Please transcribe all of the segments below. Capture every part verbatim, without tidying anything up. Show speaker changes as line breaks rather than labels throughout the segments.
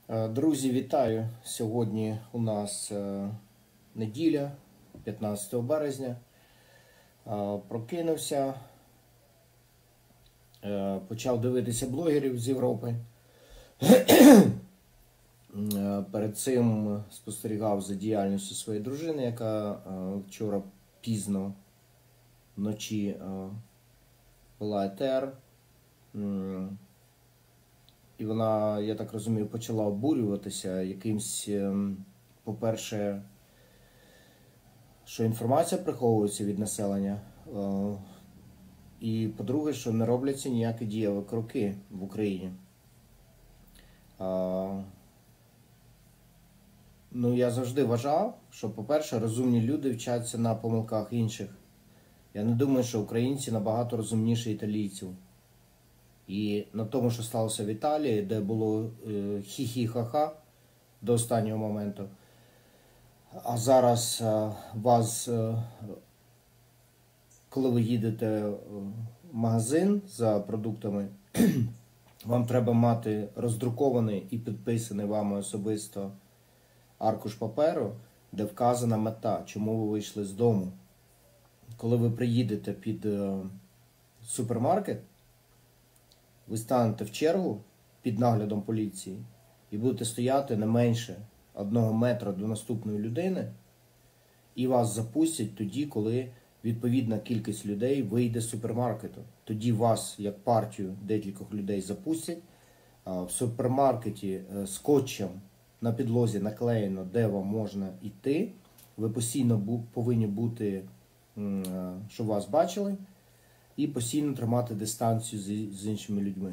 Друзі, вітаю! Сьогодні у нас неділя, п'ятнадцятого березня. Прокинувся, почав дивитися блогерів з Європи. Перед цим спостерігав за діяльністю своєї дружини, яка вчора пізно вночі була етер. І вона, я так розумію, почала обурюватися якимсь, по-перше, що інформація приховується від населення, і, по-друге, що не робляться ніякі дієві кроки в Україні. Ну, я завжди вважав, що, по-перше, розумні люди вчаться на помилках інших. Я не думаю, що українці набагато розумніші італійців. І на тому, що сталося в Італії, де було хі-хі-ха-ха до останнього моменту, а зараз вас, коли ви їдете в магазин за продуктами, вам треба мати роздрукований і підписаний вами особисто аркуш паперу, де вказана мета, чому ви вийшли з дому. Коли ви приїдете під супермаркет, ви станете в чергу під наглядом поліції і будете стояти не менше одного метра до наступної людини, і вас запустять тоді, коли відповідна кількість людей вийде з супермаркету. Тоді вас, як партію декількох людей, запустять. В супермаркеті скотчем на підлозі наклеєно, де вам можна йти. Ви постійно повинні бути, щоб вас бачили, і постійно тримати дистанцію з іншими людьми.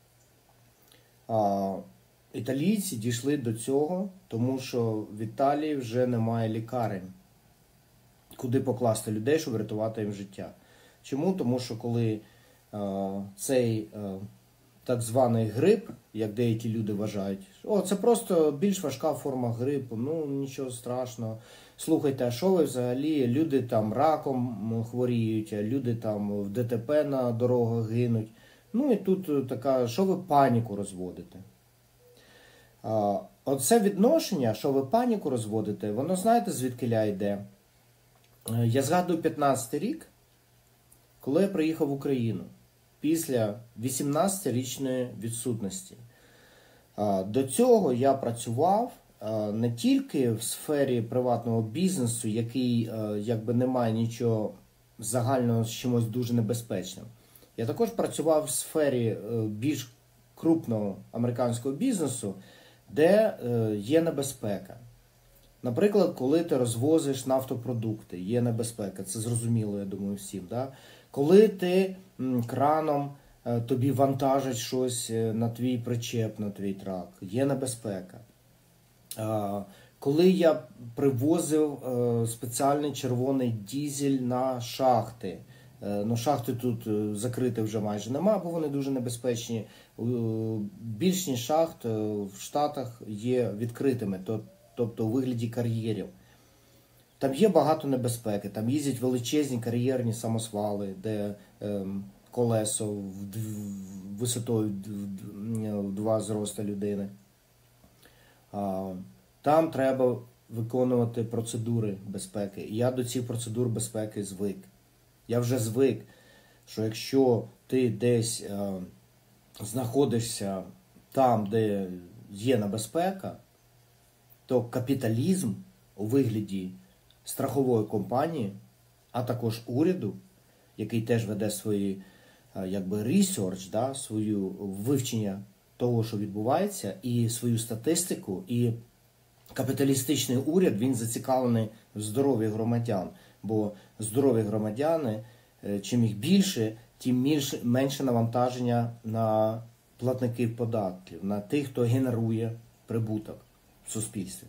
А, італійці дійшли до цього, тому що в Італії вже немає лікарень, куди покласти людей, щоб врятувати їм життя. Чому? Тому що коли а, цей а, так званий грип, як деякі люди вважають, о, це просто більш важка форма грипу, ну нічого страшного. Слухайте, а що ви взагалі, люди там раком хворіють, а люди там в ДТП на дорогах гинуть. Ну і тут така, що ви паніку розводите? А, оце відношення, що ви паніку розводите, воно знаєте звідкиля йде? Я згадую п'ятнадцятий рік, коли я приїхав в Україну, після вісімнадцятирічної відсутності. А, до цього я працював не тільки в сфері приватного бізнесу, який якби не має нічого загального з чимось дуже небезпечним. Я також працював в сфері більш крупного американського бізнесу, де є небезпека. Наприклад, коли ти розвозиш нафтопродукти, є небезпека, це зрозуміло, я думаю, всім. Да? Коли ти краном тобі вантажать щось на твій причеп, на твій трак, є небезпека. Коли я привозив спеціальний червоний дизель на шахти, ну шахти тут закрити вже майже нема, бо вони дуже небезпечні. Більшість шахт в Штатах є відкритими, тобто у вигляді кар'єрів. Там є багато небезпеки, там їздять величезні кар'єрні самосвали, де колесо висотою в два зроста людини. Там треба виконувати процедури безпеки. І я до цих процедур безпеки звик. Я вже звик, що якщо ти десь е, знаходишся там, де є небезпека, то капіталізм у вигляді страхової компанії, а також уряду, який теж веде свої, е, якби, research, да, свою вивчення того, що відбувається, і свою статистику, і капіталістичний уряд, він зацікавлений в здоров'ї громадян, бо здорові громадяни, чим їх більше, тим менше навантаження на платників податків, на тих, хто генерує прибуток в суспільстві.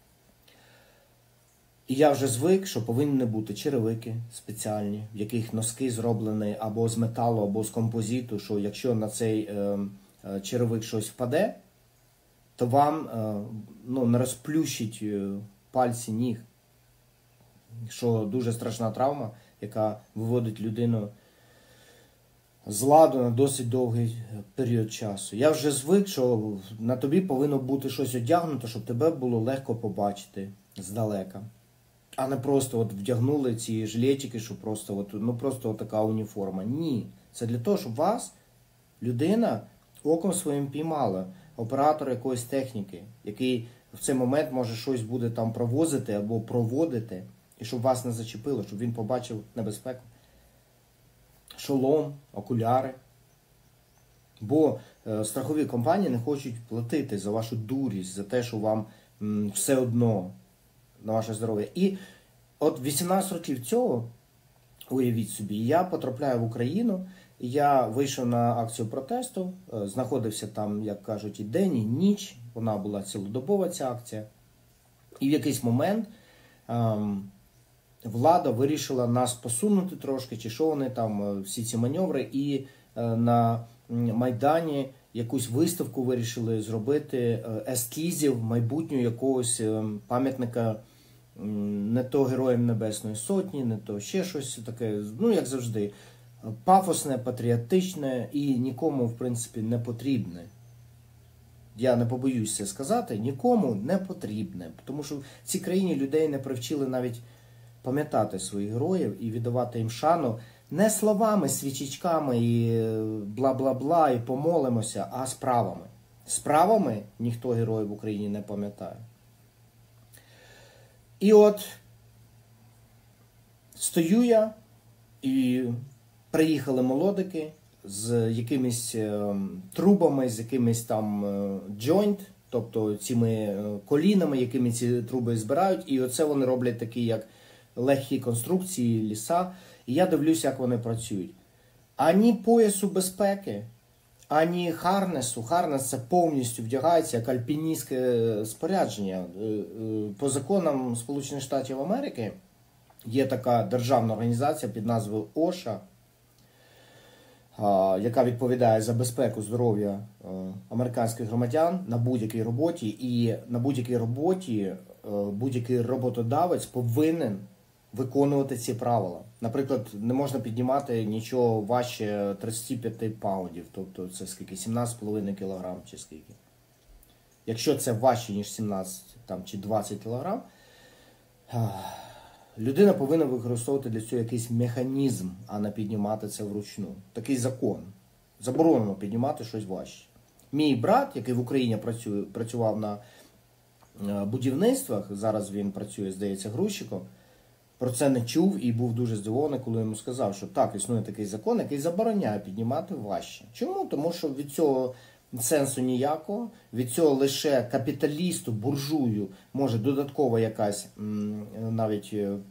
І я вже звик, що повинні бути черевики спеціальні, в яких носки зроблені або з металу, або з композиту, що якщо на цей е, черевик щось впаде, то вам ну, не розплющить пальці ніг, що дуже страшна травма, яка виводить людину з ладу на досить довгий період часу. Я вже звик, що на тобі повинно бути щось одягнуто, щоб тебе було легко побачити здалека. А не просто от вдягнули ці жилетики, що просто от, ну просто от така уніформа. Ні. Це для того, щоб вас людина оком своїм піймала. Оператор якоїсь техніки, який в цей момент може щось буде там провозити або проводити, і щоб вас не зачепило, щоб він побачив небезпеку. Шолом, окуляри. Бо е, страхові компанії не хочуть платити за вашу дурість, за те, що вам м, все одно на ваше здоров'я. І от вісімнадцять років цього, уявіть собі, я потрапляю в Україну, я вийшов на акцію протесту, е, знаходився там, як кажуть, і день, і ніч, вона була цілодобова ця акція. І в якийсь момент ем, влада вирішила нас посунути трошки, чи що вони там, всі ці маневри, і е, на Майдані якусь виставку вирішили зробити е, ескізів майбутнього якогось е, пам'ятника, е, не то Героям Небесної Сотні, не то ще щось таке, ну як завжди, пафосне, патріотичне і нікому, в принципі, не потрібне. Я не побоюсь це сказати, нікому не потрібне, тому що в цій країні людей не привчили навіть пам'ятати своїх героїв і віддавати їм шану не словами, свічечками і бла-бла-бла, і помолимося, а справами. Справами ніхто героїв в Україні не пам'ятає. І от стою я, і приїхали молодики з якимись е, трубами, з якимись там е, джойнт, тобто цими е, колінами, якими ці труби збирають, і оце вони роблять такі, як легкі конструкції, ліса, і я дивлюся, як вони працюють. Ані поясу безпеки, ані харнесу. Харнес це повністю вдягається як альпіністське спорядження. По законам Сполучених Штатів Америки є така державна організація під назвою оша, яка відповідає за безпеку здоров'я американських громадян на будь-якій роботі. І на будь-якій роботі будь-який роботодавець повинен виконувати ці правила. Наприклад, не можна піднімати нічого важче тридцять п'ять паундів, тобто це скільки, сімнадцять з половиною кілограм чи скільки. Якщо це важче, ніж сімнадцять там, чи двадцять кілограм, людина повинна використовувати для цього якийсь механізм, а не піднімати це вручну. Такий закон. Заборонено піднімати щось важче. Мій брат, який в Україні працює, працював на будівництвах, зараз він працює, здається, грузчиком, про це не чув і був дуже здивований, коли йому сказав, що так, існує такий закон, який забороняє піднімати важче. Чому? Тому що від цього сенсу ніякого, від цього лише капіталісту, буржую може додаткова якась навіть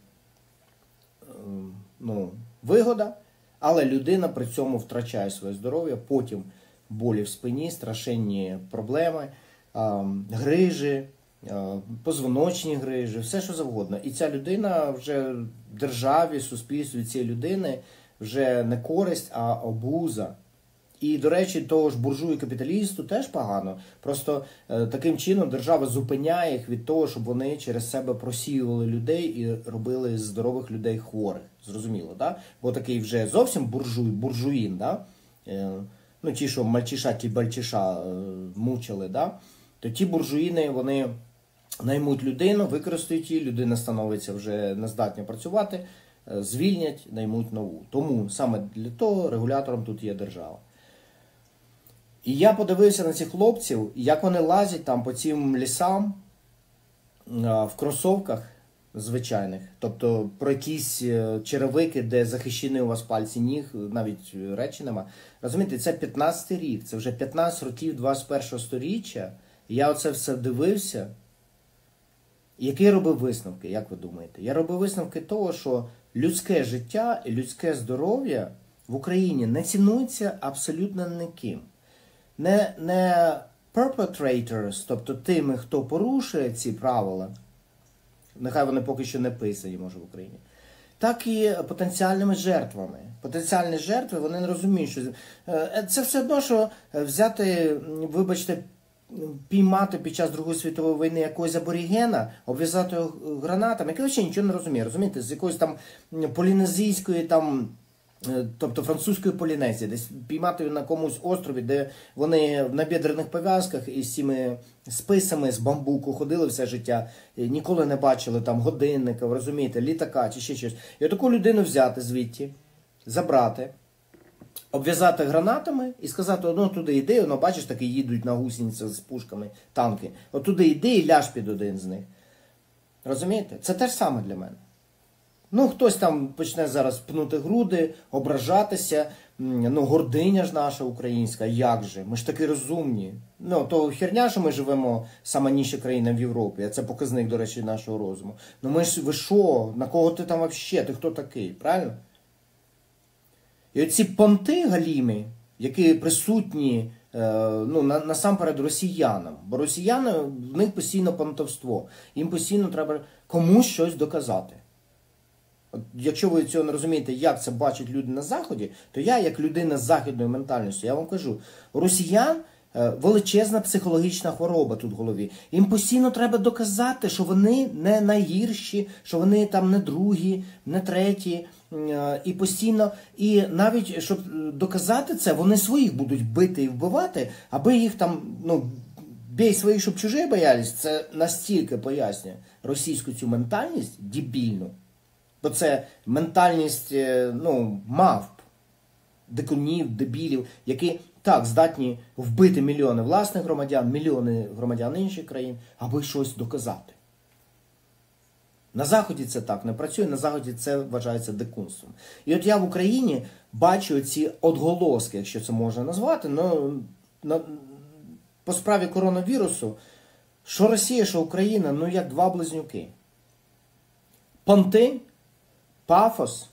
ну, вигода, але людина при цьому втрачає своє здоров'я, потім болі в спині, страшенні проблеми, грижі, позвоночні грижі, все що завгодно. І ця людина вже державі, суспільстві цієї людини вже не користь, а обуза. І, до речі, того ж буржую капіталісту теж погано. Просто е, таким чином держава зупиняє їх від того, щоб вони через себе просіювали людей і робили з здорових людей хворих. Зрозуміло, да? Бо такий вже зовсім буржуй, буржуїн, да? Е, ну ті, що мальчиша, ті бальчиша е, мучили, да? То ті буржуїни, вони наймуть людину, використають її, людина становиться вже нездатна працювати, е, звільнять, наймуть нову. Тому саме для того регулятором тут є держава. І я подивився на цих хлопців, як вони лазять там по цим лісам в кросовках звичайних. Тобто про якісь черевики, де захищені у вас пальці ніг, навіть речі нема. Розумієте, це п'ятнадцятий рік, це вже п'ятнадцять років двадцять першого сторіччя. І я оце все дивився. І який робив висновки, як ви думаєте? Я робив висновки того, що людське життя і людське здоров'я в Україні не цінується абсолютно ніким. Не, не perpetrators, тобто тими, хто порушує ці правила, нехай вони поки що не писані, може, в Україні, так і потенціальними жертвами. Потенціальні жертви, вони не розуміють, що це все одно, що взяти, вибачте, піймати під час Другої світової війни якогось аборігена, обв'язати його гранатами, який взагалі нічого не розуміє, розумієте, з якоїсь там полінезійської там тобто французької Полінезії, десь піймати на комусь острові, де вони в набідрених пов'язках із цими списами з бамбуку ходили все життя, ніколи не бачили там годинника, розумієте, літака чи ще щось. І таку людину взяти звідти, забрати, обв'язати гранатами і сказати, ну туди йди, ну бачиш, таки їдуть на гусеницях з пушками танки, от туди йди і ляж під один з них. Розумієте? Це те ж саме для мене. Ну, хтось там почне зараз пнути груди, ображатися, ну, гординя ж наша українська, як же, ми ж таки розумні. Ну, то херня, що ми живемо сама ніжча країна в Європі, а це показник, до речі, нашого розуму. Ну, ми ж, ви що, на кого ти там взагалі, ти хто такий, правильно? І оці понти галімі, які присутні, ну, насамперед росіянам, бо росіяни, в них постійно понтовство, їм постійно треба комусь щось доказати. От, якщо ви цього не розумієте, як це бачать люди на Заході, то я, як людина з західною ментальністю, я вам кажу, у росіян величезна психологічна хвороба тут в голові. Їм постійно треба доказати, що вони не найгірші, що вони там не другі, не треті. І постійно, і навіть, щоб доказати це, вони своїх будуть бити і вбивати, аби їх там, ну, бій своїх, щоб чужі боялись, це настільки пояснює російську цю ментальність дебільну. Бо це ментальність, ну, мавп, дикунів, дебілів, які, так, здатні вбити мільйони власних громадян, мільйони громадян інших країн, аби щось доказати. На Заході це так не працює, на Заході це вважається дикунством. І от я в Україні бачу ці отголоски, якщо це можна назвати, ну, на, по справі коронавірусу, що Росія, що Україна, ну як два близнюки. Понти, пафос.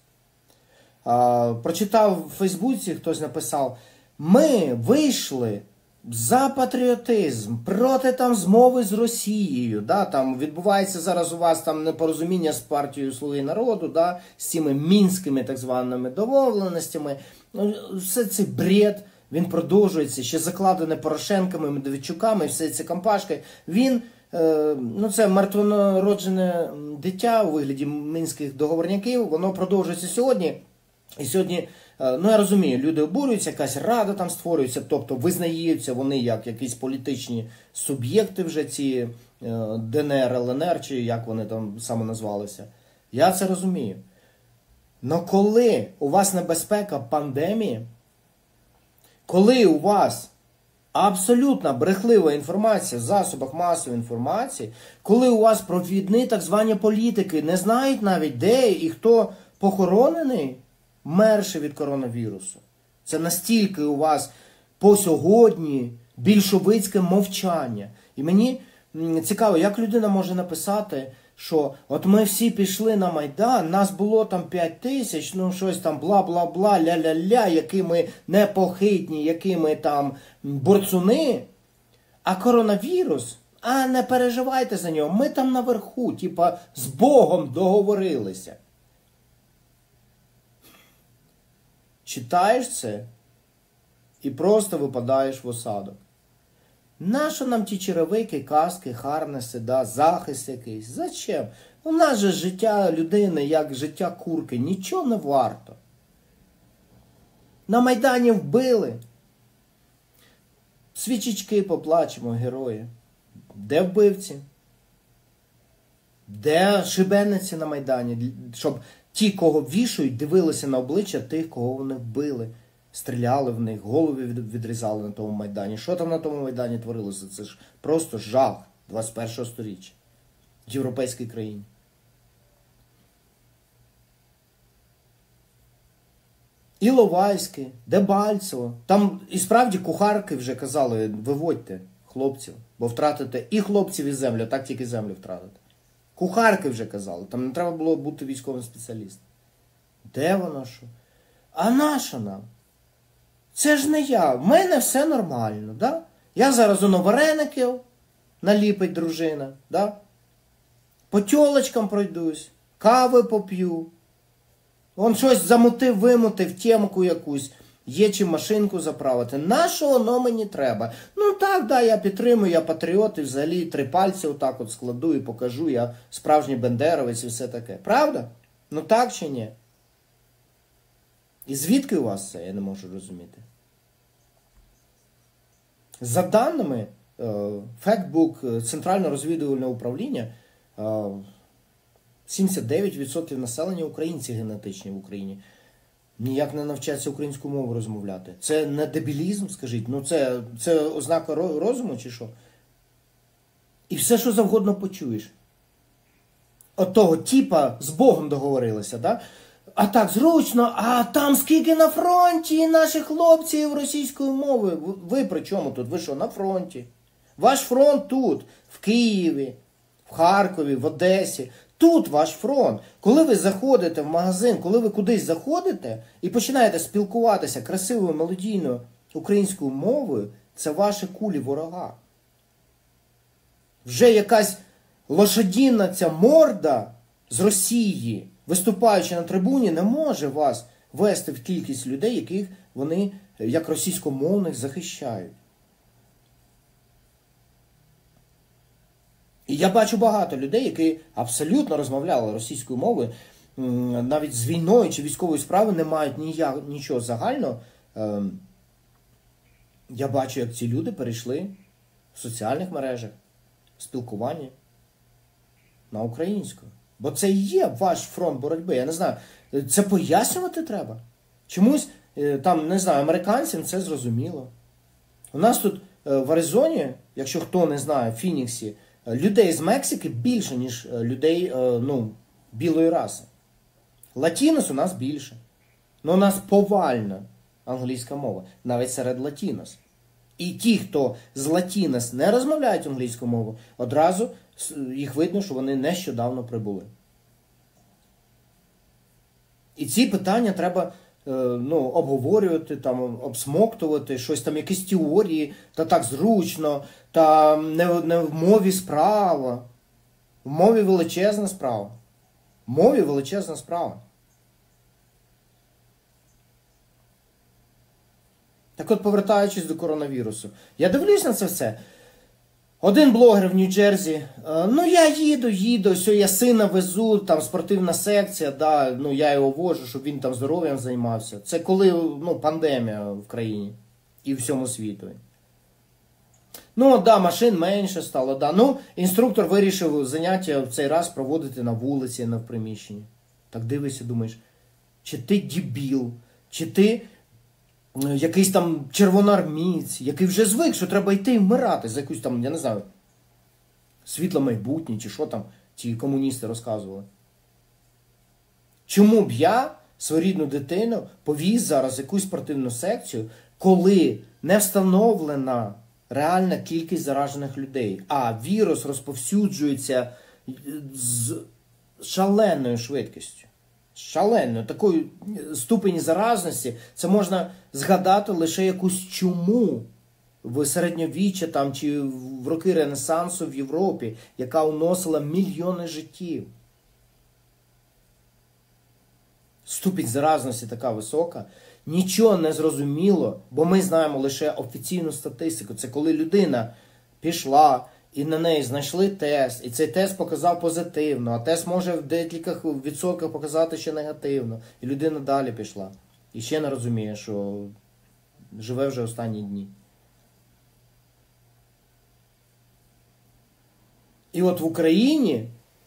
А, прочитав в Фейсбуці, хтось написав, ми вийшли за патріотизм, проти там змови з Росією, да, там відбувається зараз у вас там непорозуміння з партією Слуги народу, да, з цими мінськими так званими домовленостями, все це бред, він продовжується, ще закладене Порошенками, Медведчуками, все це компашки, він, е, ну це мертвонароджене дитя у вигляді мінських договорняків, воно продовжується сьогодні, і сьогодні, ну я розумію, люди обурюються, якась рада там створюється, тобто визнаються вони як якісь політичні суб'єкти вже ці ДНР, ЛНР, чи як вони там саме назвалися. Я це розумію. Но коли у вас небезпека пандемії, коли у вас абсолютно брехлива інформація в засобах масової інформації, коли у вас провідні так звані політики не знають навіть де і хто похоронений, мерши від коронавірусу. Це настільки у вас по сьогодні більшовицьке мовчання. І мені цікаво, як людина може написати, що от ми всі пішли на Майдан, нас було там п'ять тисяч, ну щось там бла-бла-бла, ля-ля-ля, які ми непохитні, які ми там борцуни, а коронавірус, а не переживайте за нього, ми там наверху, типа з Богом договорилися. Читаєш це і просто випадаєш в осадок. Нащо нам ті черевики, каски, харнеси, да, захист якийсь? Зачем? У нас же життя людини, як життя курки, нічого не варто. На Майдані вбили. Свічечки поплачемо, герої. Де вбивці? Де шибениці на Майдані? Щоб ті, кого вішають, дивилися на обличчя тих, кого вони вбили. Стріляли в них, голови відрізали на тому Майдані. Що там на тому Майдані творилося? Це ж просто жах двадцять першого сторіччя в європейській країні. Іловайське, Дебальцево. Там і справді кухарки вже казали, виводьте хлопців, бо втратите і хлопців, і землю, так тільки землю втратите. Кухарки вже казали, там не треба було бути військовим спеціалістом. Де воно що? А нащо нам? Це ж не я, в мене все нормально, да? Я зараз воно вареників наліпить дружина, да? По тьолочкам пройдусь, кави поп'ю. Он щось замутив, вимутив, темку якусь, є чим машинку заправити. Нащо воно мені треба? Ну так, да, я підтримую, я патріот, і взагалі три пальці отак от складу і покажу, я справжній бендеровець і все таке. Правда? Ну так чи ні? І звідки у вас це, я не можу розуміти. За даними Фактбук Центрального розвідувального управління, сімдесят дев'ять відсотків населення українці генетичні в Україні. Ніяк не навчаться українську мову розмовляти. Це не дебілізм, скажіть? Ну це, це ознака розуму чи що? І все, що завгодно почуєш. От того типа з Богом договорилися, да? А так зручно, а там скільки на фронті наших хлопців російською мовою. Ви при чому тут? Ви що, на фронті? Ваш фронт тут, в Києві, в Харкові, в Одесі. Тут ваш фронт. Коли ви заходите в магазин, коли ви кудись заходите і починаєте спілкуватися красивою, мелодійною українською мовою, це ваші кулі ворога. Вже якась лошадінна ця морда з Росії, виступаючи на трибуні, не може вас вести в кількість людей, яких вони, як російськомовних, захищають. І я бачу багато людей, які абсолютно розмовляли російською мовою, навіть з війною чи військовою справою не мають ніяк, нічого загального. Я бачу, як ці люди перейшли в соціальних мережах, в спілкуванні на українську. Бо це і є ваш фронт боротьби. Я не знаю, це пояснювати треба. Чомусь, там, не знаю, американцям це зрозуміло. У нас тут в Аризоні, якщо хто не знає, в Фініксі, людей з Мексики більше, ніж людей, ну, білої раси. Латінос у нас більше. Ну, у нас повальна англійська мова, навіть серед латінос. І ті, хто з латінос не розмовляють англійською мовою, одразу їх видно, що вони нещодавно прибули. І ці питання треба ну, обговорювати, там, обсмоктувати, щось там, якісь теорії, та так зручно, та не, не в мові справа. В мові величезна справа. В мові величезна справа. Так от, повертаючись до коронавірусу, я дивлюсь на це все. Один блогер в Нью-Джерсі, ну я їду, їду, все, я сина везу, там спортивна секція, да, ну я його вожу, щоб він там здоров'ям займався. Це коли, ну, пандемія в країні і в всьому світу. Ну, да, машин менше стало, да. Ну, інструктор вирішив заняття в цей раз проводити на вулиці, не в приміщенні. Так дивишся, думаєш, чи ти дебіл, чи ти якийсь там червоноармієць, який вже звик, що треба йти і вмирати за якусь там, я не знаю, світло майбутнє, чи що там ці комуністи розказували. Чому б я свою рідну дитину повіз зараз в якусь спортивну секцію, коли не встановлена реальна кількість заражених людей, а вірус розповсюджується з шаленою швидкістю? Шаленою, такою ступені заразності, це можна згадати лише якусь чуму в середньовіччя там, чи в роки Ренесансу в Європі, яка уносила мільйони життів. Ступінь заразності така висока, нічого не зрозуміло, бо ми знаємо лише офіційну статистику. Це коли людина пішла, і на неї знайшли тест, і цей тест показав позитивно, а тест може в декількох відсотках показати ще негативно. І людина далі пішла. І ще не розуміє, що живе вже останні дні. І от в Україні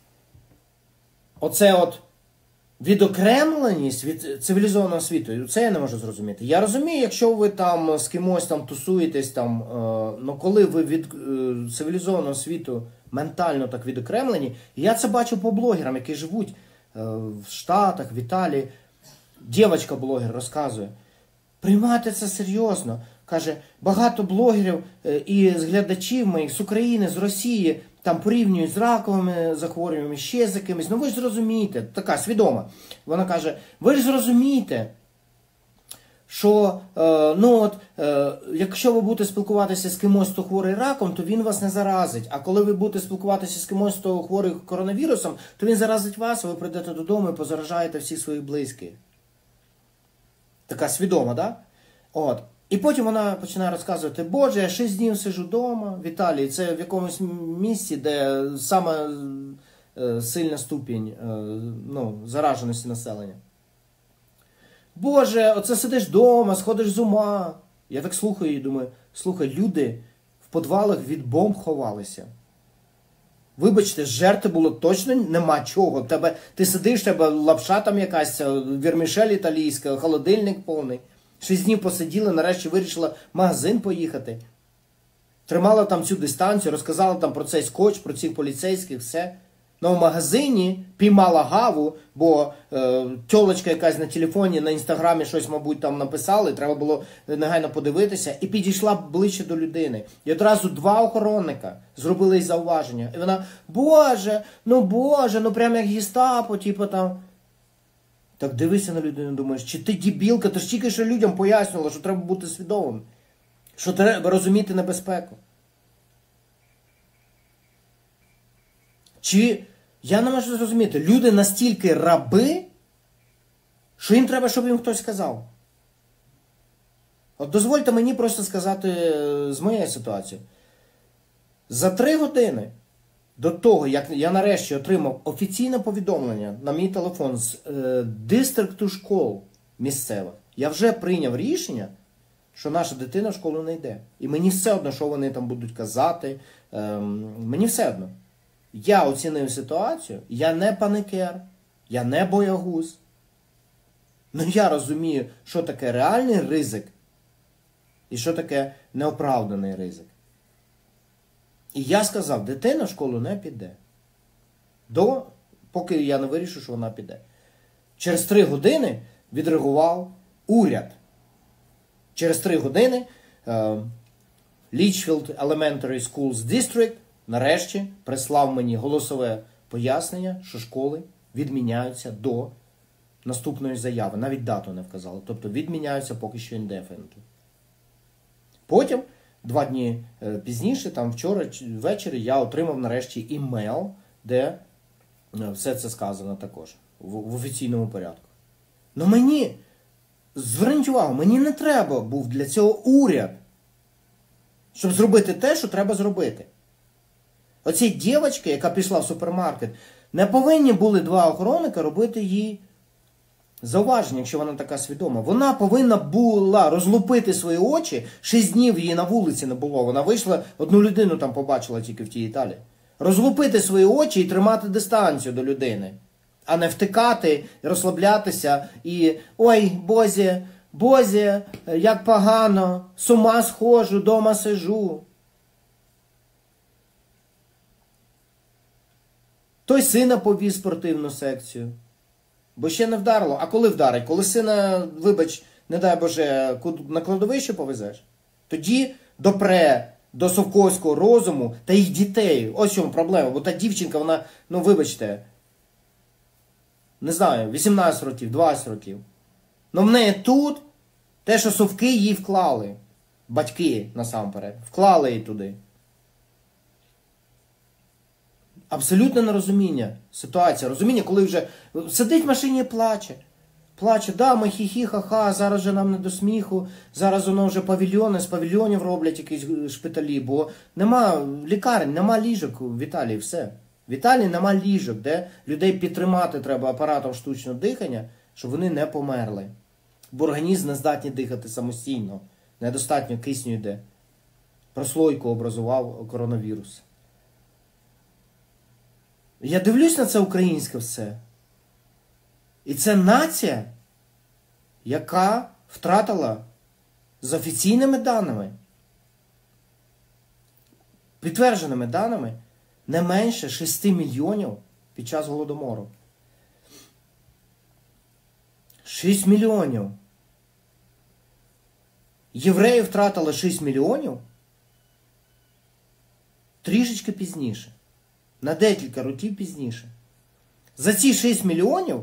оце от відокремленість від цивілізованого світу, це я не можу зрозуміти. Я розумію, якщо ви там з кимось там тусуєтесь, там, е, ну коли ви від е, цивілізованого світу ментально так відокремлені, я це бачу по блогерам, які живуть е, в Штатах, в Італії. Дівчинка-блогер розказує, приймати це серйозно. Каже, багато блогерів е, і глядачів моїх з України, з Росії, там порівнюють з раковими захворюваннями, ще з якимись. Ну ви ж зрозумієте, така свідома. Вона каже, ви ж зрозумієте, що е, ну от, е, якщо ви будете спілкуватися з кимось, хто хворий раком, то він вас не заразить. А коли ви будете спілкуватися з кимось, хто хворий коронавірусом, то він заразить вас, а ви прийдете додому і позаражаєте всіх своїх близьких. Така свідома, так? Да? От. І потім вона починає розказувати, боже, я шість днів сиджу вдома в Італії, це в якомусь місці, де саме сильна ступінь ну, зараженості населення. Боже, оце сидиш вдома, сходиш з ума. Я так слухаю і думаю, слухай, люди в підвалах від бомб ховалися. Вибачте, жерти було точно нема чого. Тебе, ти сидиш, тебе лапша там якась, вірмішель італійська, холодильник повний. Шість днів посиділи, нарешті вирішила в магазин поїхати. Тримала там цю дистанцію, розказала там про цей скотч, про цих поліцейських, все. Но в магазині піймала гаву, бо е, тьолочка якась на телефоні, на інстаграмі щось, мабуть, там написали, треба було негайно подивитися, і підійшла ближче до людини. І одразу два охоронника зробили їй зауваження. І вона, боже, ну боже, ну прям як гестапо, типу там. Так дивися на людину, думаєш, чи ти дебілка, ти ж тільки що людям пояснювала, що треба бути свідомим, що треба розуміти небезпеку. Чи, я не можу зрозуміти, люди настільки раби, що їм треба, щоб їм хтось сказав. От дозвольте мені просто сказати з моєї ситуації. За три години до того, як я нарешті отримав офіційне повідомлення на мій телефон з е, дистрикту школ місцевих, я вже прийняв рішення, що наша дитина в школу не йде. І мені все одно, що вони там будуть казати, е, мені все одно. Я оцінив ситуацію, я не паникер, я не боягуз. Ну я розумію, що таке реальний ризик і що таке неоправданий ризик. І я сказав, дитина в школу не піде. До, поки я не вирішу, що вона піде. Через три години відреагував уряд. Через три години uh, Litchfield Elementary Schools District нарешті прислав мені голосове пояснення, що школи відміняються до наступної заяви. Навіть дату не вказали. Тобто відміняються поки що indefinitely. Потім, два дні пізніше, там вчора ввечері, я отримав нарешті імейл, де все це сказано також, в, в офіційному порядку. Но мені, зверніть увагу, мені не треба був для цього уряд, щоб зробити те, що треба зробити. Оцій дівчинці, яка пішла в супермаркет, не повинні були два охоронника робити їй зауваження, якщо вона така свідома. Вона повинна була розлупити свої очі, шість днів її на вулиці не було. Вона вийшла, одну людину там побачила тільки в тій Італії. Розлупити свої очі і тримати дистанцію до людини. А не втикати, розслаблятися і «Ой, Бозі, Бозі, як погано, з ума схожу, дома сижу». Той сина повіз в спортивну секцію. Бо ще не вдарило. А коли вдарить? Коли сина, вибач, не дай Боже, на кладовище повезеш? Тоді допре до совковського розуму та їх дітей. Ось в чому проблема. Бо та дівчинка, вона, ну вибачте, не знаю, вісімнадцять років, двадцять років. Ну в неї тут те, що совки їй вклали. Батьки, насамперед. Вклали її туди. Абсолютне нерозуміння ситуація. Розуміння, коли вже сидить в машині і плаче. Плаче, да, ми хі-хі, ха-ха, зараз же нам не до сміху, зараз воно вже павільйони, з павільйонів роблять якісь шпиталі, бо нема лікарень, нема ліжок в Італії, все. В Італії нема ліжок, де людей підтримати треба апаратом штучного дихання, щоб вони не померли. Бо організм не здатні дихати самостійно, недостатньо кисню йде. Прослойку образував коронавірус. Я дивлюсь на це українське все. І це нація, яка втратила з офіційними даними, підтвердженими даними, не менше шести мільйонів під час Голодомору. шість мільйонів. Євреї втратили шість мільйонів трішечки пізніше. На декілька років пізніше. За ці шість мільйонів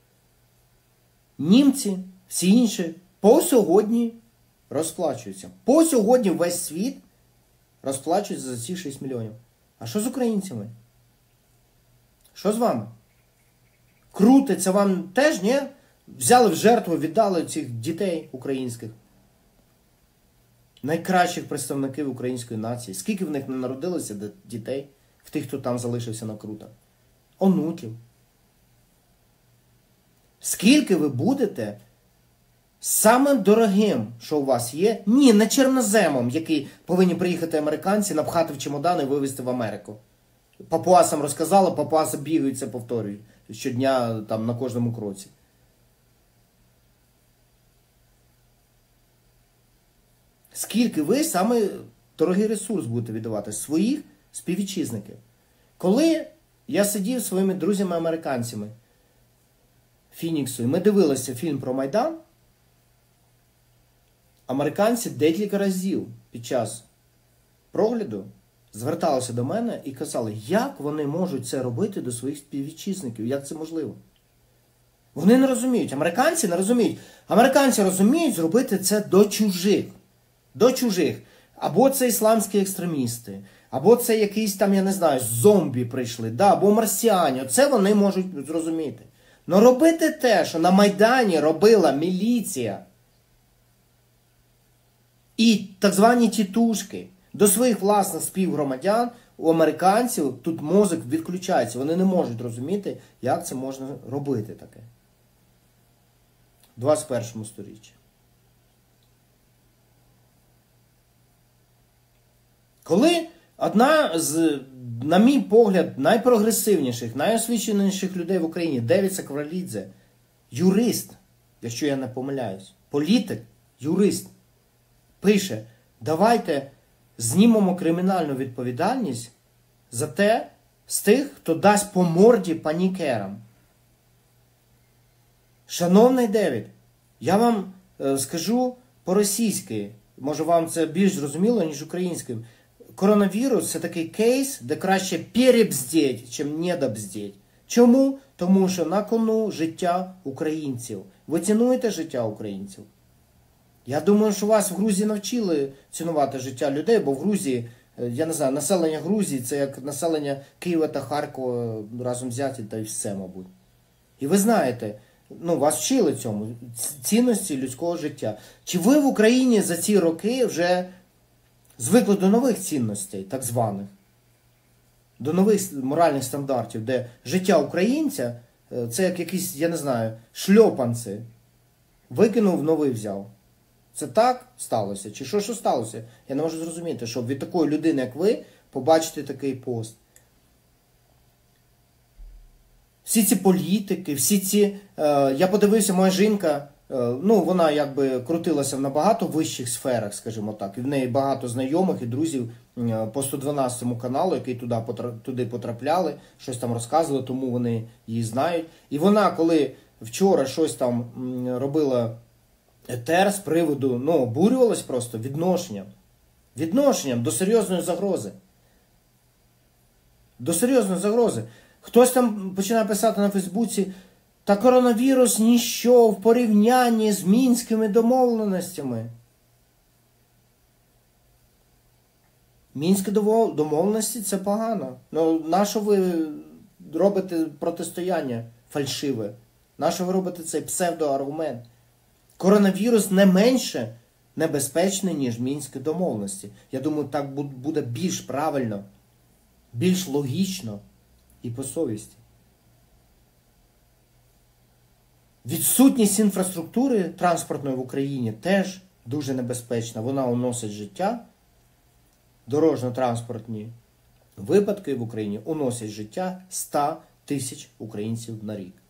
німці, всі інші, по сьогодні розплачуються. По сьогодні весь світ розплачується за ці шість мільйонів. А що з українцями? Що з вами? Крутиться вам теж, ні? Взяли в жертву, віддали цих дітей українських. Найкращих представників української нації. Скільки в них не народилося дітей? В тих, хто там залишився на крутах. Онуків. Скільки ви будете самим дорогим, що у вас є, ні, не чорноземом, який повинні приїхати американці, напхати в чемодан і вивезти в Америку. Папуасам розказала, папуаси бігають, це повторюють щодня там, на кожному кроці. Скільки ви саме дорогий ресурс будете віддавати? Своїх співвітчизників. Коли я сидів зі своїми друзями-американцями Фініксу, і ми дивилися фільм про Майдан, американці декілька разів під час прогляду зверталися до мене і казали, як вони можуть це робити до своїх співвітчизників, як це можливо. Вони не розуміють, американці не розуміють. Американці розуміють зробити це до чужих. До чужих. Або це ісламські екстремісти, або це якісь там, я не знаю, зомбі прийшли, да, або марсіані. Це вони можуть зрозуміти. Но робити те, що на Майдані робила міліція і так звані тітушки до своїх власних співгромадян, у американців тут мозок відключається. Вони не можуть розуміти, як це можна робити таке. В двадцять першому сторіччі. Коли одна з, на мій погляд, найпрогресивніших, найосвіченіших людей в Україні, Девід Сакварілідзе, юрист, якщо я не помиляюсь, політик, юрист, пише, давайте знімемо кримінальну відповідальність за те, з тих, хто дасть по морді панікерам. Шановний Девід, я вам е, скажу по-російськи, може вам це більш зрозуміло, ніж українською. Коронавірус – це такий кейс, де краще перебздіть, чим недобздіть. Чому? Тому що на кону життя українців. Ви цінуєте життя українців? Я думаю, що вас в Грузії навчили цінувати життя людей, бо в Грузії, я не знаю, населення Грузії – це як населення Києва та Харкова разом взяті, та й все, мабуть. І ви знаєте, ну, вас вчили цьому, цінності людського життя. Чи ви в Україні за ці роки вже звикли до нових цінностей, так званих, до нових моральних стандартів, де життя українця – це як якісь, я не знаю, шльопанці. Викинув, новий взяв. Це так сталося? Чи що, що сталося? Я не можу зрозуміти, щоб від такої людини, як ви, побачити такий пост. Всі ці політики, всі ці... Е, я подивився, моя жінка, е, ну, вона якби крутилася в набагато вищих сферах, скажімо так. І в неї багато знайомих і друзів е, по сто дванадцятому каналу, які туди, туди потрапляли, щось там розказували, тому вони її знають. І вона, коли вчора щось там робила етер з приводу, ну, обурювалась просто відношенням. Відношенням до серйозної загрози. До серйозної загрози. Хтось там починає писати на Фейсбуці, та коронавірус ніщо в порівнянні з мінськими домовленостями. Мінські домовленості – це погано. Ну, нащо ви робите протистояння фальшиве? Нащо ви робите цей псевдоаргумент? Коронавірус не менше небезпечний, ніж мінські домовленості. Я думаю, так буде більш правильно, більш логічно і по совісті. Відсутність інфраструктури транспортної в Україні теж дуже небезпечна. Вона уносить життя. Дорожньо-транспортні випадки в Україні уносять життя ста тисяч українців на рік.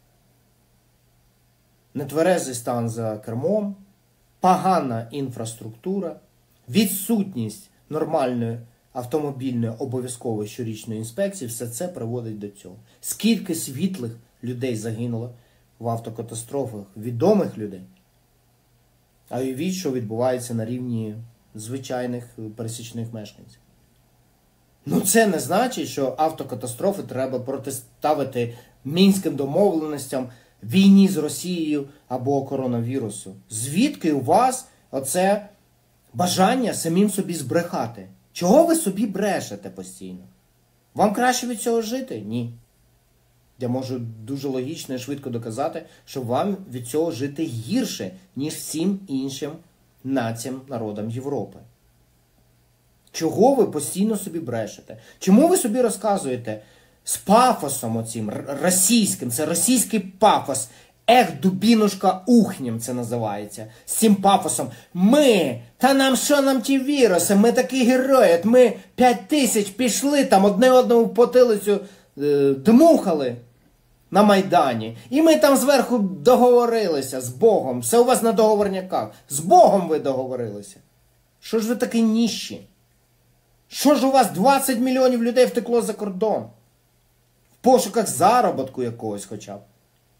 Нетверезий стан за кермом, погана інфраструктура, відсутність нормальної автомобільної обов'язкової щорічної інспекції, все це приводить до цього. Скільки світлих людей загинуло в автокатастрофах, відомих людей, а уявіть, що відбувається на рівні звичайних пересічних мешканців. Ну це не значить, що автокатастрофи треба протиставити мінським домовленостям, війні з Росією або коронавірусу. Звідки у вас оце бажання самим собі збрехати? Чого ви собі брешете постійно? Вам краще від цього жити? Ні. Я можу дуже логічно і швидко доказати, що вам від цього жити гірше, ніж всім іншим націям, народам Європи. Чого ви постійно собі брешете? Чому ви собі розказуєте з пафосом оцим російським, це російський пафос, Ех, дубінушка ухнем це називається. З цим пафосом. Ми, та нам що нам ті віруси, ми такі герої, от ми п'ять тисяч пішли, там одне одному в потилицю е, дмухали на Майдані. І ми там зверху договорилися з Богом. Все у вас на договорняках. З Богом ви договорилися. Що ж ви такі ніщі? Що ж у вас двадцять мільйонів людей втекло за кордон? В пошуках заробітку якогось хоча б.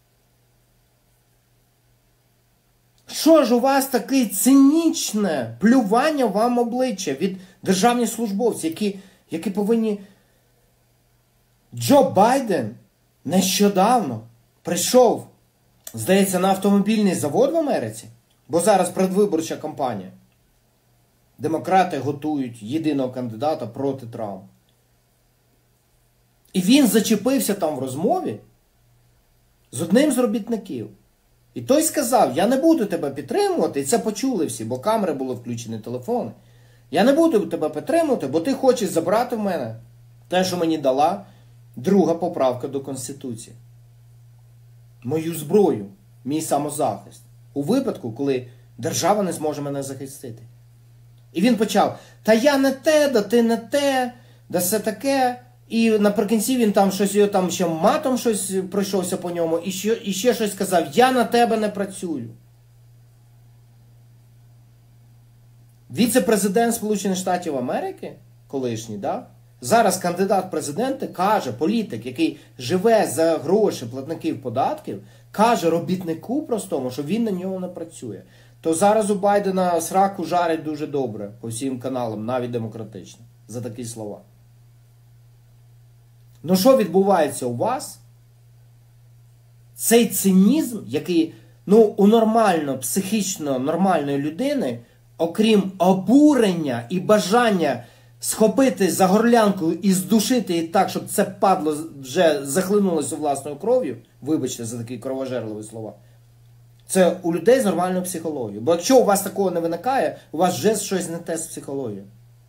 Що ж у вас таке цинічне плювання вам обличчя від державних службовців, які, які повинні... Джо Байден нещодавно прийшов, здається, на автомобільний завод в Америці, бо зараз предвиборча кампанія. Демократи готують єдиного кандидата проти Трампа. І він зачепився там в розмові з одним з робітників. І той сказав, я не буду тебе підтримувати, і це почули всі, бо камери були включені, телефони. Я не буду тебе підтримувати, бо ти хочеш забрати в мене те, що мені дала друга поправка до Конституції. Мою зброю, мій самозахист. У випадку, коли держава не зможе мене захистити. І він почав, та я не те, да ти не те, да все таке. І наприкінці він там щось, його там ще матом щось пройшовся по ньому, і ще, і ще щось сказав, я на тебе не працюю. Віце-президент Сполучених Штатів Америки, колишній, да? Зараз кандидат в президенти каже, політик, який живе за гроші платників податків, каже робітнику простому, що він на нього не працює. То зараз у Байдена сраку жарять дуже добре по всім каналам, навіть демократично, за такі слова. Ну що відбувається у вас? Цей цинізм, який, ну, у нормально, психічно нормальної людини, окрім обурення і бажання схопити за горлянку і здушити її так, щоб це падло вже захлинулося власною кров'ю, вибачте за такі кровожерливі слова, це у людей з нормальною психологією. Бо якщо у вас такого не виникає, у вас вже щось не те з психологією.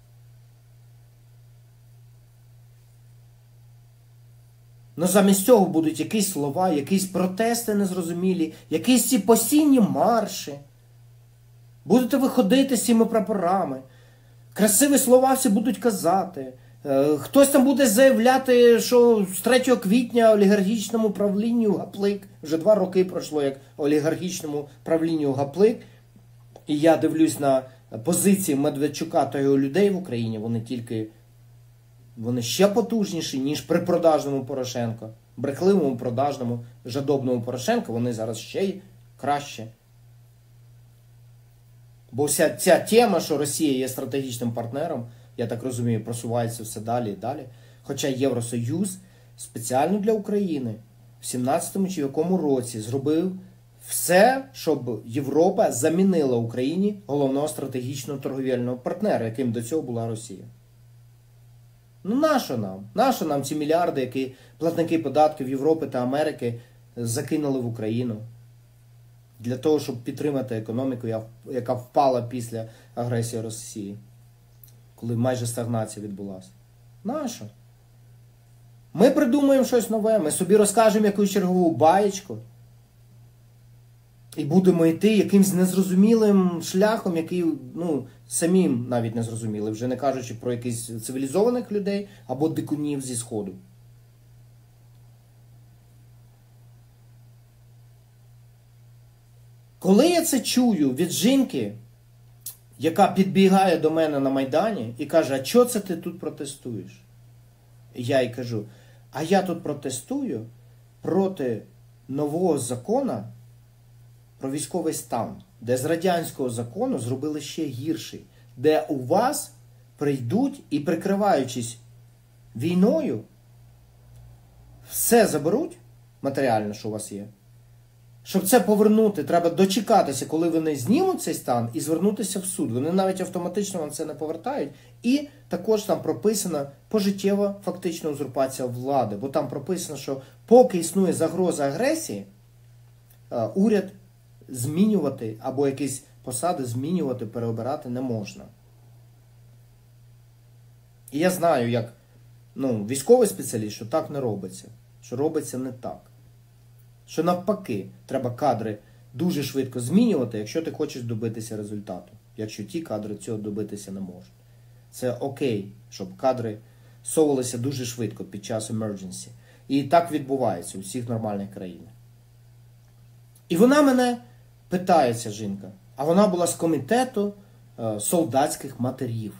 Ну замість цього будуть якісь слова, якісь протести незрозумілі, якісь ці постійні марші. Будете виходити з цими прапорами. Красиві слова всі будуть казати. Хтось там буде заявляти, що з третього квітня олігархічному правлінню гаплик. Вже два роки пройшло, як олігархічному правлінню гаплик. І я дивлюсь на позиції Медведчука та його людей в Україні. Вони тільки... Вони ще потужніші, ніж при продажному Порошенко. Брехливому, продажному, жадобному Порошенко, вони зараз ще й краще. Бо вся ця тема, що Росія є стратегічним партнером, я так розумію, просувається все далі і далі. Хоча Євросоюз спеціально для України в сімнадцятому чи якому році зробив все, щоб Європа замінила Україні головного стратегічного торговельного партнера, яким до цього була Росія. Ну нащо нам? Нащо нам ці мільярди, які платники податків Європи та Америки закинули в Україну? Для того, щоб підтримати економіку, яка впала після агресії Росії. Коли майже стагнація відбулася. Нащо? Ми придумаємо щось нове, ми собі розкажемо якусь чергову баєчку. І будемо йти якимсь незрозумілим шляхом, який, ну, самим навіть не зрозуміли, вже не кажучи про якихось цивілізованих людей або дикунів зі Сходу. Коли я це чую від жінки, яка підбігає до мене на Майдані і каже, а чого це ти тут протестуєш? Я їй кажу, а я тут протестую проти нового закону про військовий стан, де з радянського закону зробили ще гірший, де у вас прийдуть і, прикриваючись війною, все заберуть матеріально, що у вас є. Щоб це повернути, треба дочекатися, коли вони знімуть цей стан, і звернутися в суд. Вони навіть автоматично вам це не повертають. І також там прописана пожиттєва фактична узурпація влади. Бо там прописано, що поки існує загроза агресії, уряд змінювати або якісь посади змінювати, переобирати не можна. І я знаю, як, ну, військовий спеціаліст, що так не робиться. Що робиться не так. Що навпаки, треба кадри дуже швидко змінювати, якщо ти хочеш добитися результату. Якщо ті кадри цього добитися не можуть. Це окей, щоб кадри совувалися дуже швидко під час emergency. І так відбувається у всіх нормальних країнах. І вона мене питає, ця жінка, а вона була з комітету е, солдатських матерів.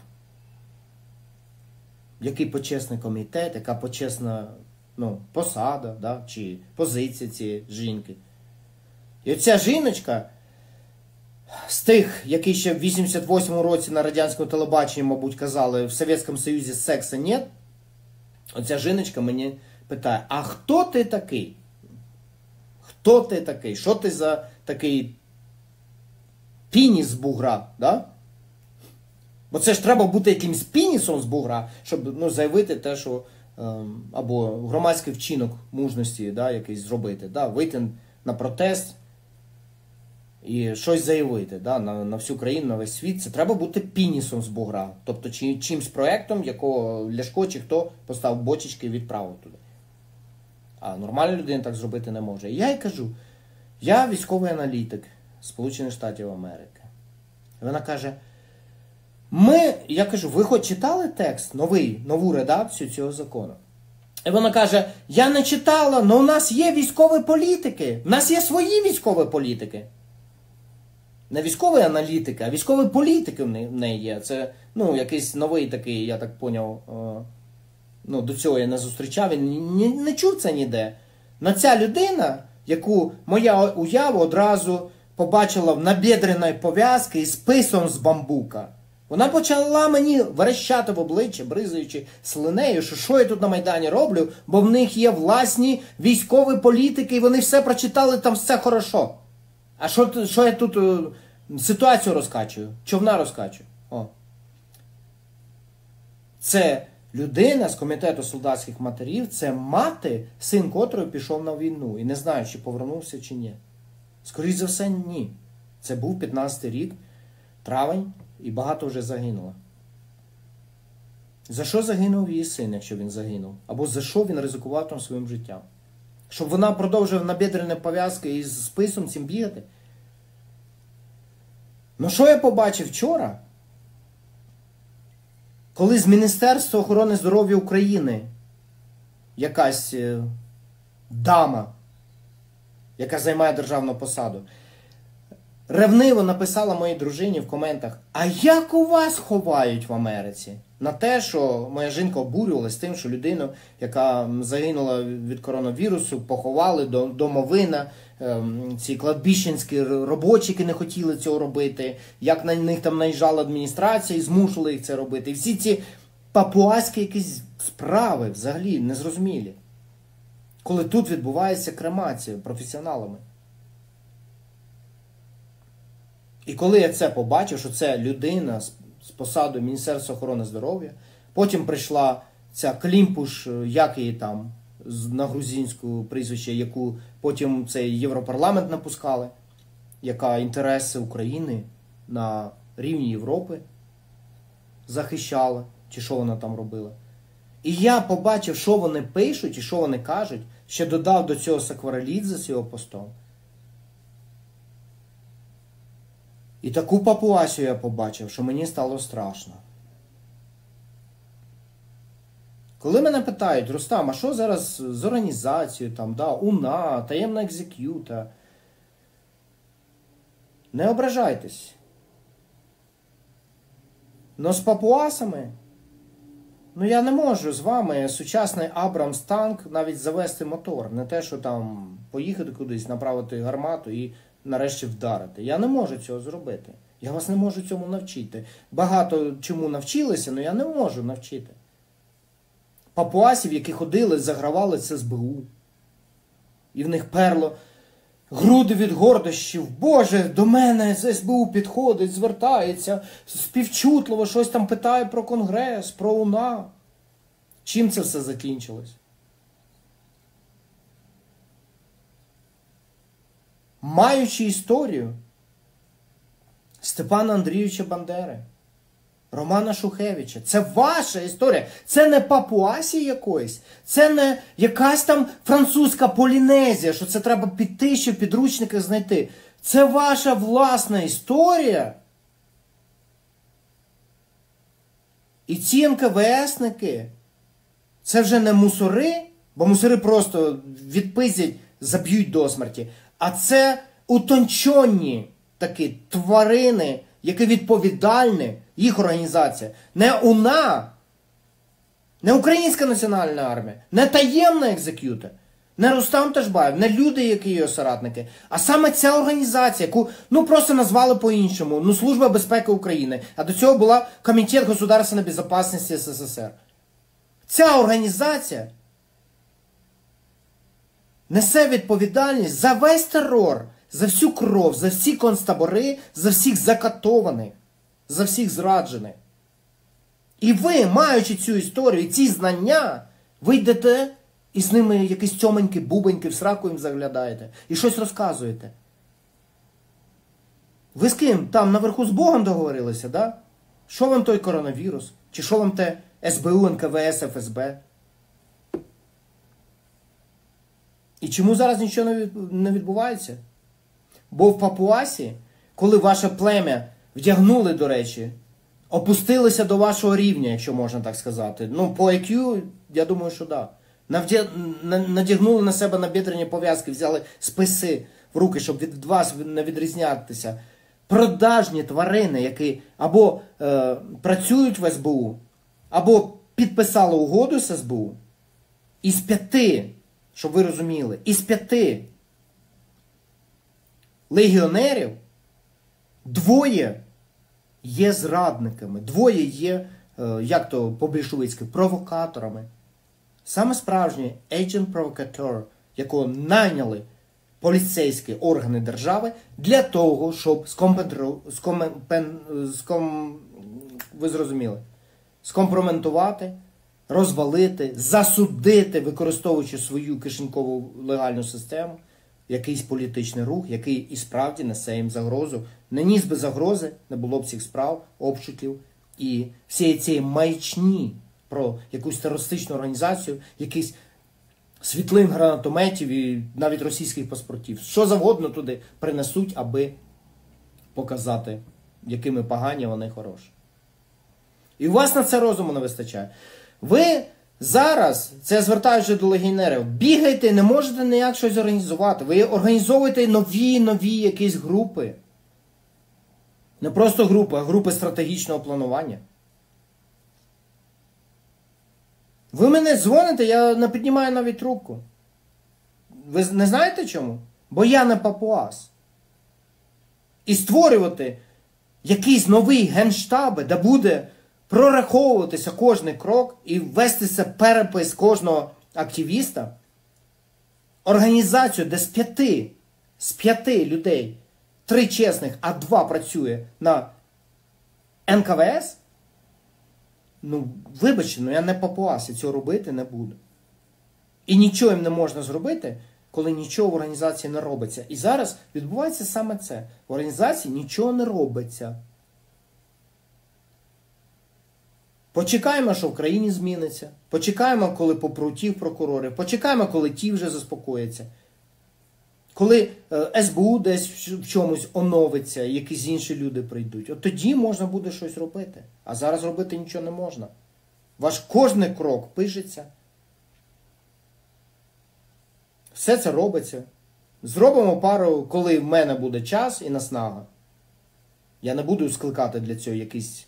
Який почесний комітет, яка почесна ну, посада, да, чи позиція цієї жінки. І оця жіночка з тих, які ще в вісімдесят восьмому році на радянському телебаченні, мабуть, казали, в Совєтському Союзі секса нет, оця жіночка мені питає, а хто ти такий? Хто ти такий? Що ти за такий пініс з бугра? Да? Бо це ж треба бути якимсь пінісом з бугра, щоб ну, заявити те, що ем, або громадський вчинок мужності да, якийсь зробити. Да? Вийти на протест і щось заявити да? на, на всю країну, на весь світ. Це треба бути пінісом з бугра. Тобто чи, чимсь проєктом, якого Ляшко чи хто поставив бочечки і відправив туди. А нормальна людина так зробити не може. І я їй кажу, я військовий аналітик Сполучених Штатів Америки. І вона каже, ми, я кажу, ви хоч читали текст, новий, нову редакцію цього закону? І вона каже, я не читала, але у нас є військові політики. У нас є свої військові політики. Не військові аналітики, а військові політики в неї є. Це, ну, якийсь новий такий, я так поняв, ну, до цього я не зустрічав, він не, не чув це ніде. На ця людина, яку моя уява одразу побачила в набедреній пов'язці із списом з бамбука. Вона почала мені верещати в обличчя, бризаючи слинею, що що я тут на Майдані роблю, бо в них є власні військові політики, і вони все прочитали, там все хорошо. А що, що я тут е, ситуацію розкачую? Човна розкачую? О. Це людина з комітету солдатських матерів, це мати, син котрої пішов на війну. І не знаю, чи повернувся, чи ні. Скоріше за все, ні. Це був п'ятнадцятий рік, травень, і багато вже загинуло. За що загинув її син, якщо він загинув? Або за що він ризикував там своїм життям? Щоб вона продовжувала набедрені пов'язки і з списом цим бігати? Ну що я побачив вчора? Коли з Міністерства охорони здоров'я України якась е, дама, яка займає державну посаду, ревниво написала моїй дружині в коментах, а як у вас ховають в Америці? На те, що моя жінка обурювалась тим, що людину, яка загинула від коронавірусу, поховали до домовина, ці кладбищенські робочики не хотіли цього робити, як на них там наїжджала адміністрація і змушували їх це робити. І всі ці папуаські якісь справи взагалі незрозумілі. Коли тут відбувається кремація професіоналами. І коли я це побачив, що це людина з, з посадою Міністерства охорони здоров'я, потім прийшла ця Клімпуш, як її там, на грузинську прізвище, яку потім цей Європарламент напускали, яка інтереси України на рівні Європи захищала, чи що вона там робила. І я побачив, що вони пишуть і що вони кажуть, ще додав до цього Сакварелідзе з його постом. І таку папуасію я побачив, що мені стало страшно. Коли мене питають, Рустам, а що зараз з організацією, там, да, УНА, таємна екзек'юта? Не ображайтесь. Но з папуасами, ну я не можу з вами сучасний Абрамс танк навіть завести мотор. Не те, що там поїхати кудись, направити гармату і нарешті вдарити. Я не можу цього зробити. Я вас не можу цьому навчити. Багато чому навчилися, але я не можу навчити. Папуасів, які ходили, загравали з ес бе у. І в них перло груди від гордощів. Боже, до мене з ес бе у підходить, звертається, співчутливо щось там питає про Конгрес, про УНА. Чим це все закінчилось? Маючи історію Степана Андрійовича Бандери, Романа Шухевича. Це ваша історія. Це не Папуасія якоїсь. Це не якась там французька Полінезія, що це треба піти, щоб підручники знайти. Це ваша власна історія. І ці ен ка ве есники, це вже не мусори, бо мусори просто відпиздять, заб'ють до смерті. А це утончені такі тварини, які відповідальні, їх організація. Не УНА, не Українська національна армія, не таємна екзек'юта, не Рустам Ташбаєв, не люди, які його соратники, а саме ця організація, яку ну просто назвали по-іншому, ну Служба безпеки України, а до цього була Комітет государственної безпеки ес ес ес ер. Ця організація несе відповідальність за весь терор, за всю кров, за всі концтабори, за всіх закатованих, за всіх зраджених. І ви, маючи цю історію, ці знання, ви йдете і з ними якісь тьоменькі бубеньки в сраку їм заглядаєте і щось розказуєте. Ви з ким? Там наверху з Богом договорилися, да? Що вам той коронавірус? Чи що вам те ес бе у, ен ка ве ес, еф ес бе? І чому зараз нічого не відбувається? Бо в Папуасі, коли ваше плем'я вдягнули, до речі, опустилися до вашого рівня, якщо можна так сказати. Ну, по ай к'ю, я думаю, що да. Надягнули на себе набідрені пов'язки, взяли списи в руки, щоб від вас не відрізнятися. Продажні тварини, які або е, працюють в ес бе у, або підписали угоду з ес бе у, із п'яти, щоб ви розуміли, із п'яти легіонерів двоє є зрадниками, двоє є, е, як то по-більшовицьки, провокаторами. Саме справжній agent-провокатор, якого найняли поліцейські органи держави для того, щоб скомпентру... скомен... ском... ви зрозуміли, скомпрометувати, розвалити, засудити, використовуючи свою кишенькову легальну систему, якийсь політичний рух, який і справді несе їм загрозу. Не ніс би загрози, не було б цих справ, обшуків і всієї цієї маячні про якусь терористичну організацію, якісь світлин гранатометів і навіть російських паспортів. Що завгодно туди принесуть, аби показати, якими погані вони хороші. І у вас на це розуму не вистачає. Ви зараз, це я звертаюся до легіонерів, бігайте, не можете ніяк щось організувати. Ви організовуєте нові, нові якісь групи. Не просто групи, а групи стратегічного планування. Ви мене дзвоните, я не піднімаю навіть трубку. Ви не знаєте чому? Бо я не папуас. І створювати якийсь новий генштаби, де буде прораховуватися кожний крок і вестися перепис кожного активіста, організацію, де з п'яти, з п'яти людей, три чесних, а два працює на ен ка ве ес, ну, вибачте, ну я не папуас, і цього робити не буду. І нічого їм не можна зробити, коли нічого в організації не робиться. І зараз відбувається саме це. В організації нічого не робиться. Почекаємо, що в країні зміниться. Почекаємо, коли попрутів прокурорів. Почекаємо, коли ті вже заспокояться. Коли ес бе у десь в чомусь оновиться, якісь інші люди прийдуть. От тоді можна буде щось робити. А зараз робити нічого не можна. Ваш кожний крок пишеться. Все це робиться. Зробимо пару, коли в мене буде час і наснага. Я не буду скликати для цього якісь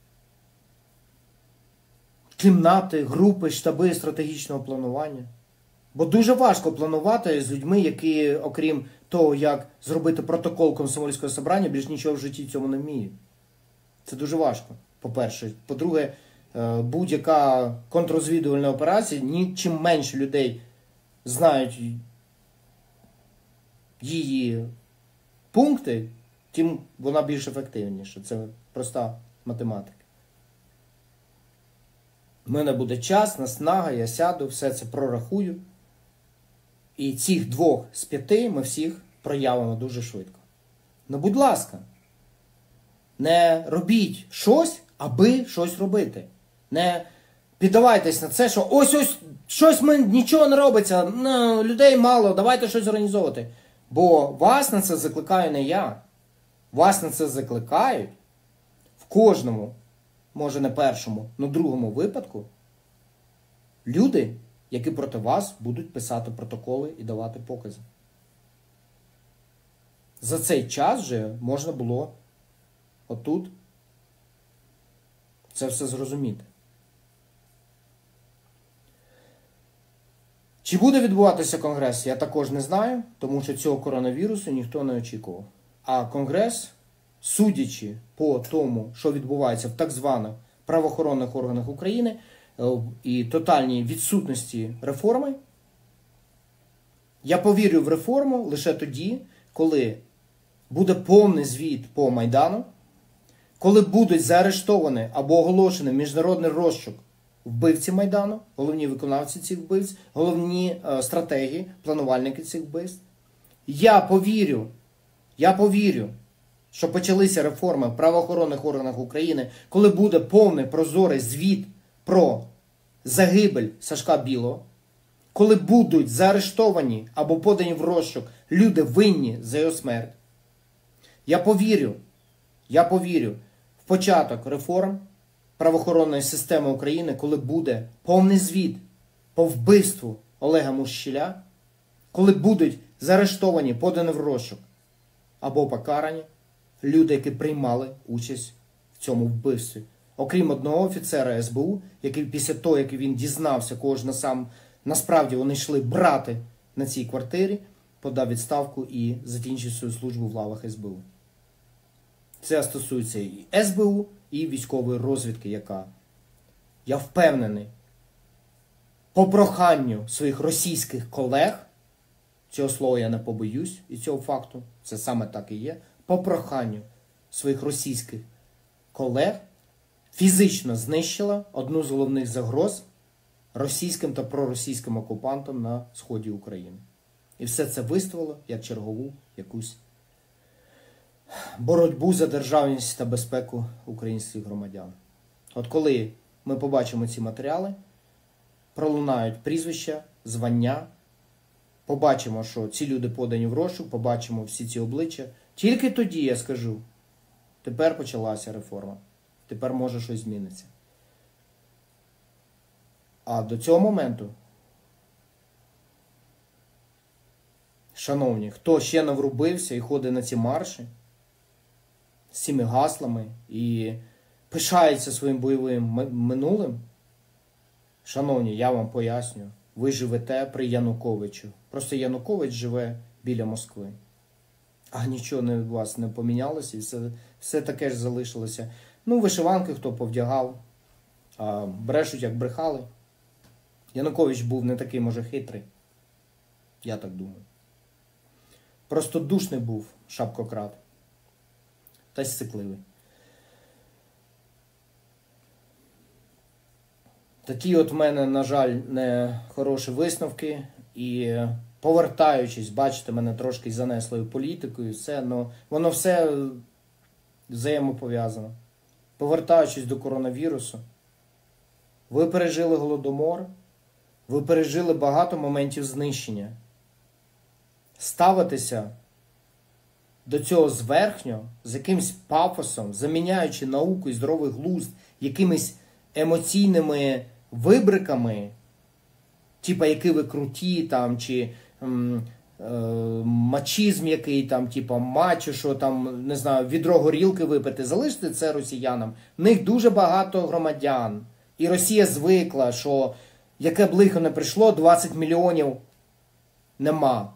кімнати, групи, штаби стратегічного планування. Бо дуже важко планувати з людьми, які, окрім того, як зробити протокол комсомольського собрання, більш нічого в житті цьому не вміють. Це дуже важко, по-перше. По-друге, будь-яка контррозвідувальна операція, ні чим менше людей знають її пункти, тим вона більш ефективніша. Це проста математика. У мене буде час, наснага, я сяду, все це прорахую. І цих двох з п'яти ми всіх проявимо дуже швидко. Ну, будь ласка, не робіть щось, аби щось робити. Не піддавайтесь на це, що ось-ось щось ми, нічого не робиться, ну, людей мало, давайте щось організовувати. Бо вас на це закликаю не я. Вас на це закликають в кожному, може не першому, але другому випадку люди, які проти вас будуть писати протоколи і давати покази. За цей час вже можна було отут це все зрозуміти. Чи буде відбуватися Конгрес, я також не знаю, тому що цього коронавірусу ніхто не очікував. А Конгрес, судячи по тому, що відбувається в так званих правоохоронних органах України і тотальній відсутності реформи, я повірю в реформу лише тоді, коли буде повний звіт по Майдану, коли будуть заарештовані або оголошений міжнародний розшук вбивці Майдану, головні виконавці цих вбивць, головні е, стратегії, планувальники цих вбивств. Я повірю, я повірю, що почалися реформи в правоохоронних органах України, коли буде повний прозорий звіт про загибель Сашка Білого, коли будуть заарештовані або подані в розшук люди винні за його смерть. Я повірю, я повірю в початок реформ правоохоронної системи України, коли буде повний звіт по вбивству Олега Мущеля, коли будуть заарештовані, подані в розшук або покарані люди, які приймали участь в цьому вбивстві. Окрім одного офіцера ес бе у, який після того, як він дізнався, кого ж насам, насправді вони йшли брати на цій квартирі, подав відставку і закінчив свою службу в лавах ес бе у. Це стосується і ес бе у, і військової розвідки, яка, я впевнений, по проханню своїх російських колег, цього слова я не побоюсь і цього факту, це саме так і є, по проханню своїх російських колег фізично знищила одну з головних загроз російським та проросійським окупантам на сході України. І все це виставило як чергову якусь боротьбу за державність та безпеку українських громадян. От коли ми побачимо ці матеріали, пролунають прізвища, звання, побачимо, що ці люди подані в розшук, побачимо всі ці обличчя, тільки тоді я скажу, тепер почалася реформа, тепер може щось зміниться. А до цього моменту, шановні, хто ще не врубився і ходить на ці марші, з цими гаслами і пишається своїм бойовим минулим, шановні, я вам поясню, ви живете при Януковичу. Просто Янукович живе біля Москви. А нічого не, у вас не помінялося, і все, все таке ж залишилося. Ну, вишиванки хто повдягав, а брешуть, як брехали. Янукович був не такий, може, хитрий. Я так думаю. Просто душний був шапкократ. Та й сцикливий. Такі от в мене, на жаль, не хороші висновки. І повертаючись, бачите, мене трошки занесло політикою, і все, но воно все взаємопов'язано. Повертаючись до коронавірусу, ви пережили Голодомор, ви пережили багато моментів знищення. Ставитися до цього зверхньо, з якимсь пафосом, заміняючи науку і здоровий глузд якимись емоційними вибриками, типа, які ви круті, там, чи м, е, мачізм який, там, типа, мачо, що там, не знаю, відро горілки випити, залиште це росіянам. В них дуже багато громадян. І Росія звикла, що яке б лихо не прийшло, двадцять мільйонів нема.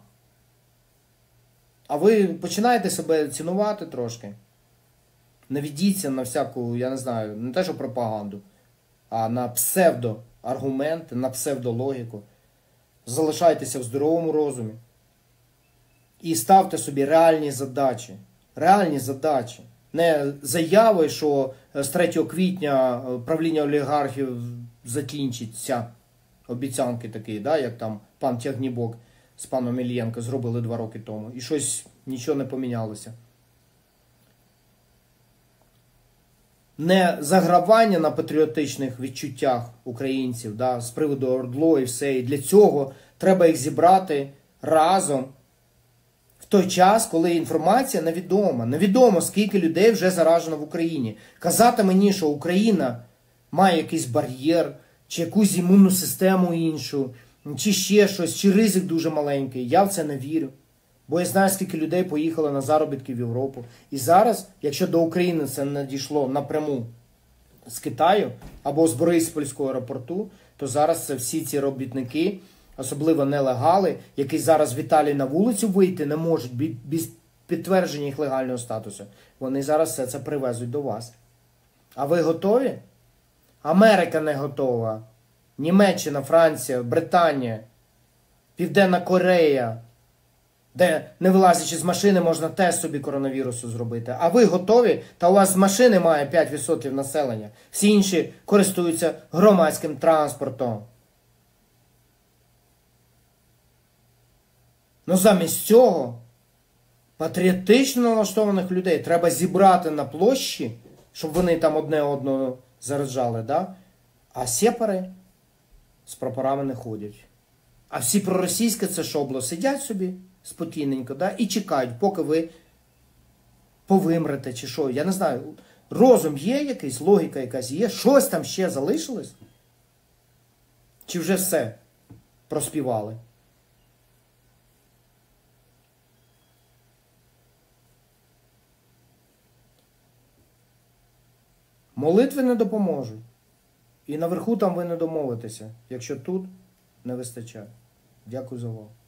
А ви починаєте себе цінувати трошки. Не ведіться на всяку, я не знаю, не те, що пропаганду, а на псевдоаргументи, на псевдологіку. Залишайтеся в здоровому розумі. І ставте собі реальні задачі. Реальні задачі. Не заяви, що з третього квітня правління олігархів закінчиться. Обіцянки такі, да, як там пан Тягнібок з паном Іллєнко зробили два роки тому. І щось, нічого не помінялося. не загравання на патріотичних відчуттях українців, да, з приводу ОРДЛО і все. І для цього треба їх зібрати разом в той час, коли інформація невідома. Невідомо, скільки людей вже заражено в Україні. Казати мені, що Україна має якийсь бар'єр, чи якусь імунну систему іншу, чи ще щось, чи ризик дуже маленький, я в це не вірю. Бо я знаю, скільки людей поїхало на заробітки в Європу. І зараз, якщо до України це надійшло напряму з Китаю або з Бориспільського аеропорту, то зараз це всі ці робітники, особливо нелегали, які зараз в Італії на вулицю вийти не можуть без підтвердження їх легального статусу. Вони зараз все це привезуть до вас. А ви готові? Америка не готова. Німеччина, Франція, Британія, Південна Корея, де, не вилазячи з машини, можна тест собі коронавірусу зробити. А ви готові? Та у вас з машини має п'ять відсотків населення. Всі інші користуються громадським транспортом. Ну замість цього патріотично налаштованих людей треба зібрати на площі, щоб вони там одне одного заражали, да? А сепари з прапорами не ходять. А всі проросійське це шобло сидять собі спокійненько, да? І чекають, поки ви повимрете чи що. Я не знаю, розум є якийсь, логіка якась є, щось там ще залишилось? Чи вже все проспівали? Молитви не допоможуть. І наверху там ви не домовитеся, якщо тут не вистачає. Дякую за увагу.